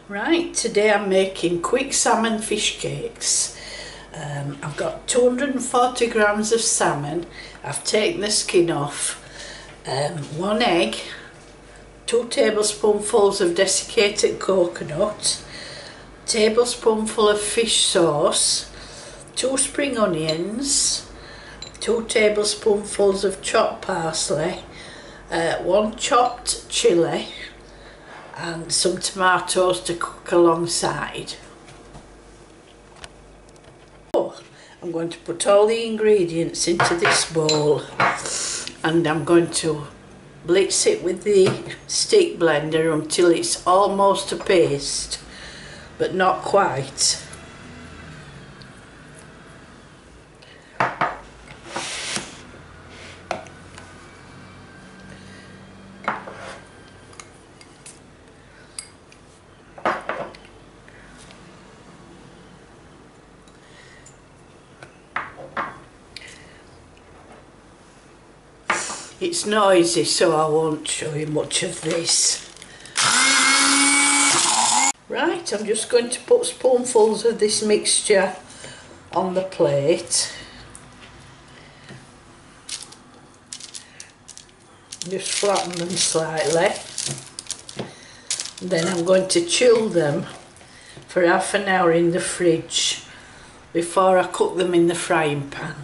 Right, today I'm making quick salmon fish cakes. I've got 240 grams of salmon. I've taken the skin off, 1 egg, 2 tablespoonfuls of desiccated coconut, a tablespoonful of fish sauce, 2 spring onions, 2 tablespoonfuls of chopped parsley, 1 chopped chilli, and some tomatoes to cook alongside. I'm going to put all the ingredients into this bowl and I'm going to blitz it with the stick blender until it's almost a paste, but not quite. It's noisy, so I won't show you much of this. Right, I'm just going to put spoonfuls of this mixture on the plate. Just flatten them slightly. Then I'm going to chill them for half an hour in the fridge before I cook them in the frying pan.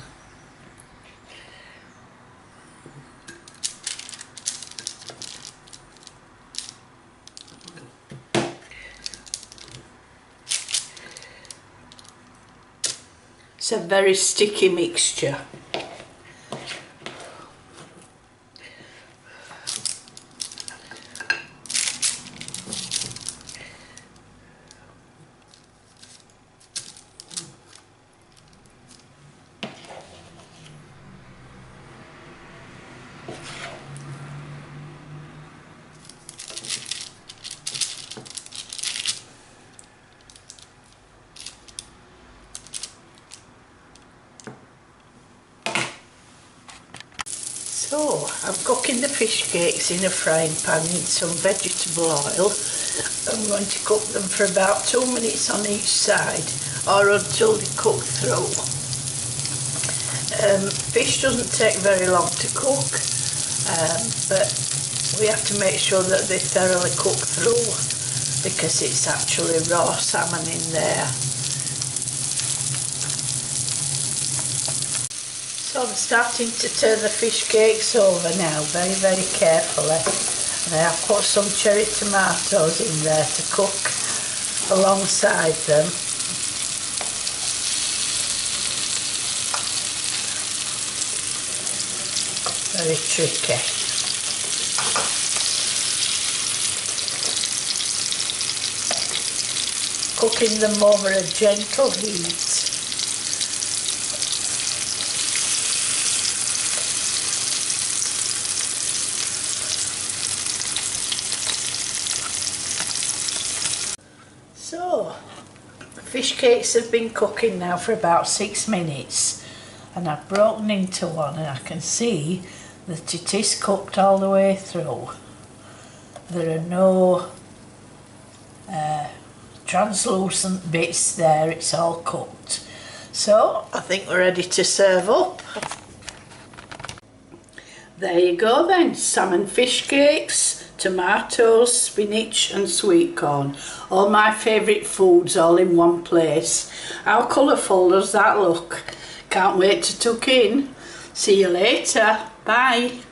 It's a very sticky mixture. So, I'm cooking the fish cakes in a frying pan in some vegetable oil. I'm going to cook them for about 2 minutes on each side, or until they cook through. Fish doesn't take very long to cook, but we have to make sure that they thoroughly cook through because it's actually raw salmon in there. So I'm starting to turn the fish cakes over now, very, very carefully. And I have put some cherry tomatoes in there to cook alongside them. Very tricky. Cooking them over a gentle heat. So, the fish cakes have been cooking now for about 6 minutes and I've broken into one and I can see that it is cooked all the way through. There are no translucent bits there, it's all cooked. So, I think we're ready to serve up. There you go then, salmon fish cakes, tomatoes, spinach and sweet corn. All my favourite foods all in one place. How colourful does that look? Can't wait to tuck in. See you later. Bye.